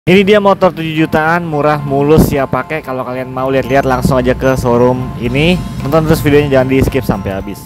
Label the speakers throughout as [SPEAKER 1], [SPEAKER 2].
[SPEAKER 1] Ini dia motor 7 jutaan, murah, mulus, siap pakai. Kalau kalian mau lihat-lihat langsung aja ke showroom ini. Tonton terus videonya, jangan di skip sampai habis.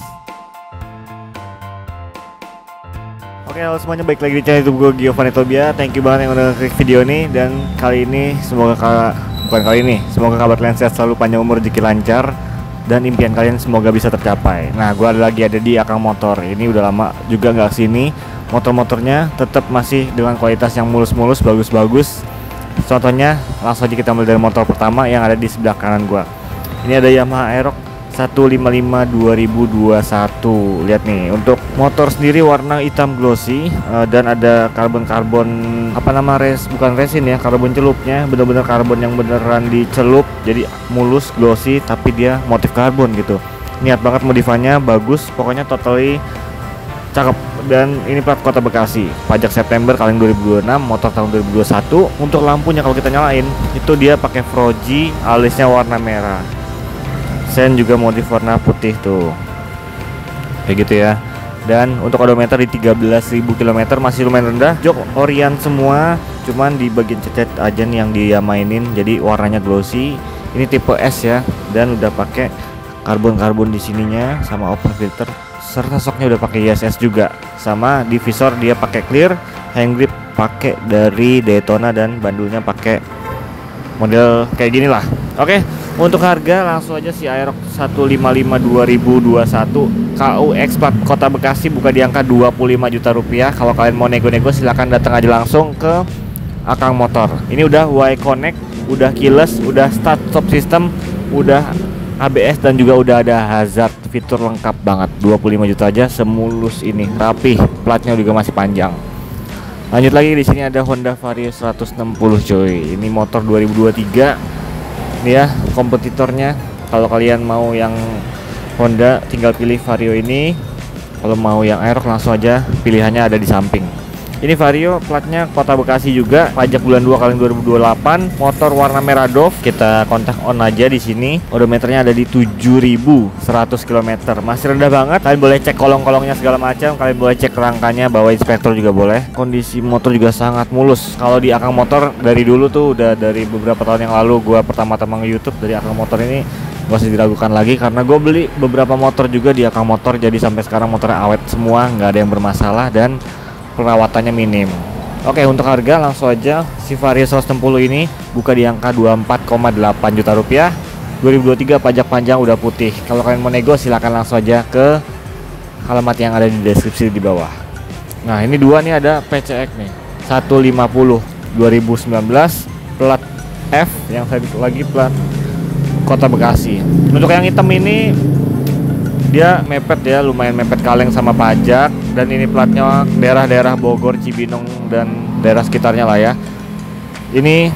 [SPEAKER 1] Oke, halo semuanya, balik lagi di channel YouTube gue, Giovanni Tobia. Thank you banget yang udah klik video ini. Dan kali ini semoga semoga kabar kalian sehat selalu, panjang umur, rezeki lancar, dan impian kalian semoga bisa tercapai. Nah, gue ada di Akang Motor. Ini udah lama juga nggak kesini. Motor-motornya tetap masih dengan kualitas yang mulus-mulus, bagus-bagus. Contohnya langsung aja kita mulai dari motor pertama yang ada di sebelah kanan gua. Ini ada Yamaha Aerox 155 2021. Lihat nih, untuk motor sendiri warna hitam glossy, dan ada karbon bukan resin ya, karbon celupnya, bener-bener karbon yang beneran dicelup, jadi mulus, glossy, tapi dia motif karbon gitu. Niat banget modifannya, bagus, pokoknya totally cakep. Dan ini plat kota Bekasi, pajak September kaleng 2026, motor tahun 2021. Untuk lampunya kalau kita nyalain itu dia pakai Froji, alisnya warna merah, sen juga modif warna putih tuh, kayak gitu ya. Dan untuk odometer di 13.000 km, masih lumayan rendah. Jok Orion semua, cuman di bagian cet aja nih yang dia mainin, jadi warnanya glossy. Ini tipe S ya, dan udah pakai karbon di sininya sama open filter, serta soknya udah pakai ISS juga. Sama di visor dia pakai clear, hand grip pakai dari Daytona, dan bandulnya pakai model kayak gini lah. Oke, untuk harga langsung aja si Aerox 155 2021 KUX plat kota Bekasi buka di angka 25 juta rupiah. Kalau kalian mau nego-nego silahkan datang aja langsung ke Akang Motor. Ini udah Y Connect, udah keyless, udah start stop system, udah ABS, dan juga udah ada hazard, fitur lengkap banget. 25 juta aja semulus ini, rapih, platnya juga masih panjang. Lanjut lagi, di sini ada Honda Vario 160 coy. Ini motor 2023. Ini ya kompetitornya. Kalau kalian mau yang Honda tinggal pilih Vario ini. Kalau mau yang Aerox langsung aja pilihannya ada di samping. Ini Vario platnya kota Bekasi juga, pajak bulan 2 kaleng 2028, motor warna merah Dove. Kita kontak on aja di sini. Odometernya ada di 7.100 km. Masih rendah banget. Kalian boleh cek kolong-kolongnya segala macam, kalian boleh cek rangkanya, bawa inspektor juga boleh. Kondisi motor juga sangat mulus. Kalau di Akang Motor dari dulu tuh, udah dari beberapa tahun yang lalu gua pertama-tama nge-YouTube dari Akang Motor ini, gak usah diragukan lagi, karena gue beli beberapa motor juga di Akang Motor. Jadi sampai sekarang motornya awet semua, nggak ada yang bermasalah, dan perawatannya minim. Oke, untuk harga langsung aja si Vario 160 ini buka di angka 24,8 juta rupiah. 2023 pajak panjang udah putih. Kalau kalian mau nego silahkan langsung aja ke alamat yang ada di deskripsi di bawah. Nah, ini dua nih, ada PCX nih 150 2019 plat F, yang lagi plat kota Bekasi. Untuk yang hitam ini dia mepet ya, lumayan mepet kaleng sama pajak. Dan ini platnya daerah-daerah Bogor, Cibinong, dan daerah sekitarnya lah ya. Ini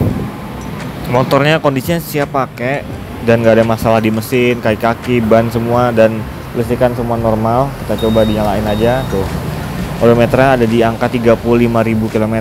[SPEAKER 1] motornya kondisinya siap pakai, dan gak ada masalah di mesin, kaki-kaki, ban semua, dan listrikan semua normal. Kita coba dinyalain aja tuh. Odometernya ada di angka 35.000 km.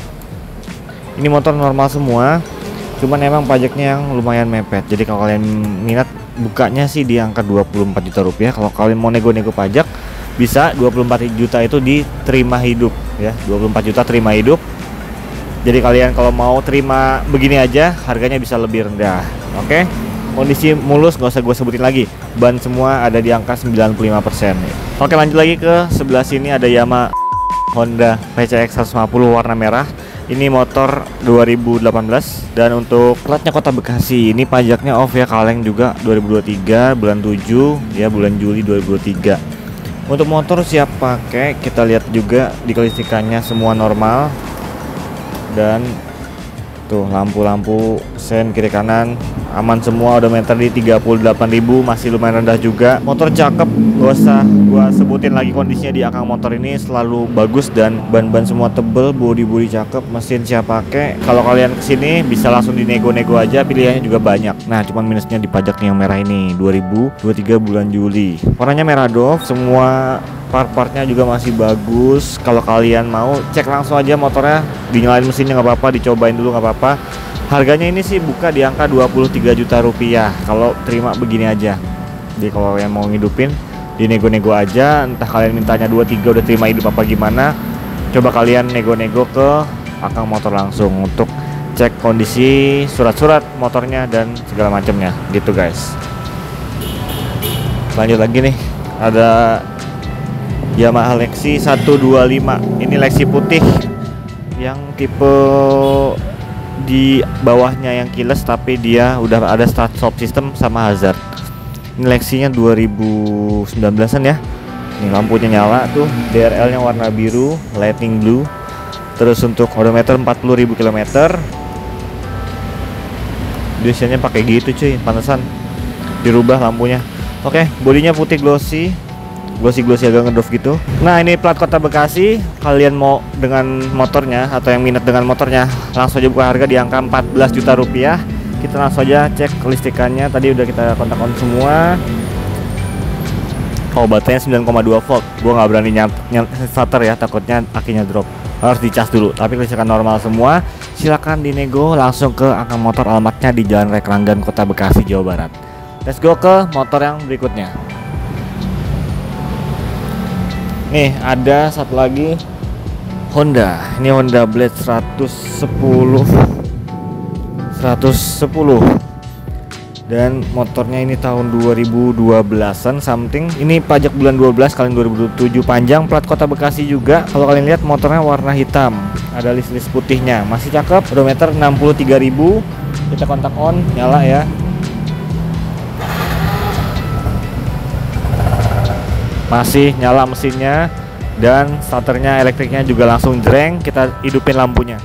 [SPEAKER 1] Ini motor normal semua, cuman emang pajaknya yang lumayan mepet. Jadi kalau kalian minat, bukanya sih di angka 24 juta rupiah. Kalau kalian mau nego-nego pajak bisa, 24 juta itu diterima hidup ya, 24 juta terima hidup. Jadi kalian kalau mau terima begini aja, harganya bisa lebih rendah. Oke, kondisi mulus, gak usah gue sebutin lagi, ban semua ada di angka 95%. Oke, lanjut lagi ke sebelah sini, ada Yamaha Honda PCX 150 warna merah. Ini motor 2018, dan untuk platnya kota Bekasi. Ini pajaknya off ya, kaleng juga 2023 bulan 7 ya, bulan Juli 2023. Untuk motor siap pakai, kita lihat juga di kelistrikannya semua normal, dan tuh lampu-lampu sen kiri kanan aman semua. Odometer di 38.000, masih lumayan rendah juga. Motor cakep, gak usah gua sebutin lagi kondisinya di Akang Motor ini selalu bagus, dan ban-ban semua tebel, bodi-bodi cakep, mesin siap pakai. Kalau kalian kesini bisa langsung dinego-nego aja, pilihannya juga banyak. Nah, cuman minusnya di pajaknya yang merah ini 2023 bulan Juli. Warnanya merah Dove, semua part-partnya juga masih bagus. Kalau kalian mau cek langsung aja motornya, dinyalain mesinnya nggak apa-apa, dicobain dulu nggak apa-apa. Harganya ini sih buka di angka 23 juta rupiah kalau terima begini aja. Jadi kalau kalian mau ngidupin, dinego-nego aja. Entah kalian mintanya 23 udah terima hidup apa gimana, coba kalian nego-nego ke Akang Motor langsung. Untuk cek kondisi surat-surat motornya dan segala macamnya gitu guys. Lanjut lagi nih, ada Yamaha Lexi 125. Ini Lexi putih yang tipe di bawahnya yang keyless, tapi dia udah ada start stop system sama hazard. Ini Lexinya 2019an ya. Ini lampunya nyala tuh, DRL nya warna biru, lightning blue. Terus untuk odometer 40.000 km. Biasanya pakai gitu cuy, pantesan dirubah lampunya. Oke, bodinya putih glossy agak ngedrop gitu. Nah, ini plat kota Bekasi. Kalian mau dengan motornya atau yang minat dengan motornya, langsung aja buka harga di angka 14 juta rupiah. Kita langsung aja cek kelistrikannya. Tadi udah kita kontak-on semua. Oh, baterainya 9,2 volt. Gua nggak berani starter ya, takutnya akinya drop. Harus dicas dulu. Tapi kelistrikan normal semua. Silakan dinego langsung ke angka motor, alamatnya di Jalan Raya Keranggan, Kota Bekasi, Jawa Barat. Let's go ke motor yang berikutnya. Nih, ada satu lagi Honda. Ini Honda Blade 110. Dan motornya ini tahun 2012an something. Ini pajak bulan 12 kali 2007, panjang, plat kota Bekasi juga. Kalau kalian lihat motornya warna hitam, ada list-list putihnya, masih cakep. Odometer 63.000. Kita kontak on, nyala ya. Masih nyala mesinnya, dan starternya elektriknya juga langsung jreng. Kita hidupin lampunya.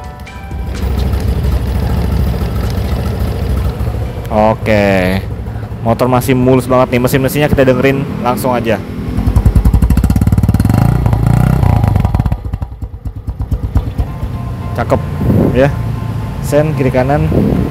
[SPEAKER 1] Oke, motor masih mulus banget nih. Mesin-mesinnya kita dengerin langsung aja. Cakep ya. Sen kiri kanan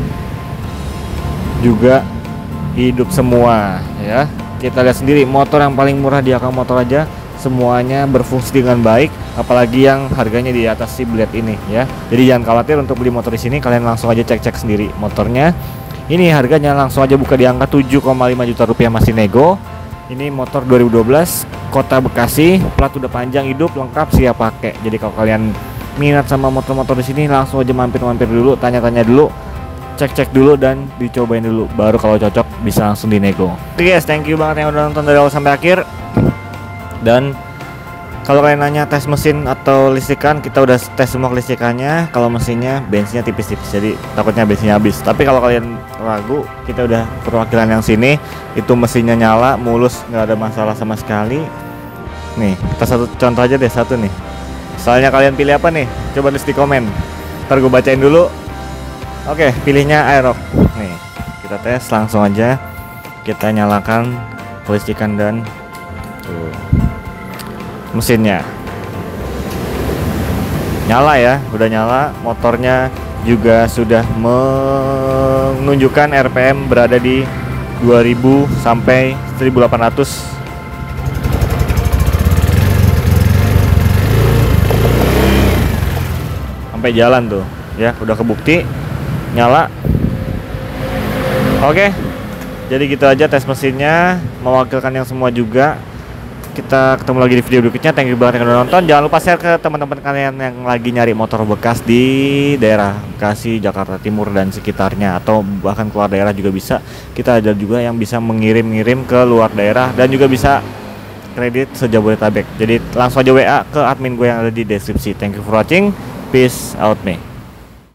[SPEAKER 1] juga hidup semua ya. Kita lihat sendiri, motor yang paling murah di angka motor aja semuanya berfungsi dengan baik, apalagi yang harganya di atas si Blade ini ya. Jadi jangan khawatir untuk beli motor di sini, kalian langsung aja cek-cek sendiri motornya. Ini harganya langsung aja buka di angka 7,5 juta rupiah, masih nego. Ini motor 2012 kota Bekasi, plat udah panjang, hidup lengkap, siap pakai. Jadi kalau kalian minat sama motor-motor di sini, langsung aja mampir-mampir dulu, tanya-tanya dulu, cek-cek dulu dan dicobain dulu, baru kalau cocok bisa langsung dinego. Oke guys, thank you banget yang udah nonton dari awal sampai akhir. Dan kalau kalian nanya tes mesin atau listrikan, kita udah tes semua kelistrikannya. Kalau mesinnya, bensinnya tipis-tipis, jadi takutnya bensinnya habis. Tapi kalau kalian ragu, kita udah perwakilan yang sini, itu mesinnya nyala, mulus, nggak ada masalah sama sekali. Nih, kita satu contoh aja deh, satu nih. Soalnya kalian pilih apa nih? Coba tulis di komen, ntar gue bacain dulu. Oke, pilihnya Aerox. Nih, kita tes langsung aja. Kita nyalakan kelistrikan dan tuh, mesinnya nyala ya, udah nyala. Motornya juga sudah menunjukkan RPM berada di 2000 sampai 1800. Sampai jalan tuh ya, udah kebukti nyala. Oke, jadi gitu aja tes mesinnya, mewakilkan yang semua juga. Kita ketemu lagi di video berikutnya. Thank you banget yang udah nonton. Jangan lupa share ke teman-teman kalian yang lagi nyari motor bekas di daerah Bekasi, Jakarta Timur dan sekitarnya, atau bahkan keluar daerah juga bisa. Kita ada juga yang bisa mengirim-ngirim ke luar daerah dan juga bisa kredit se-Jabodetabek. Jadi langsung aja WA ke admin gue yang ada di deskripsi. Thank you for watching. Peace out me.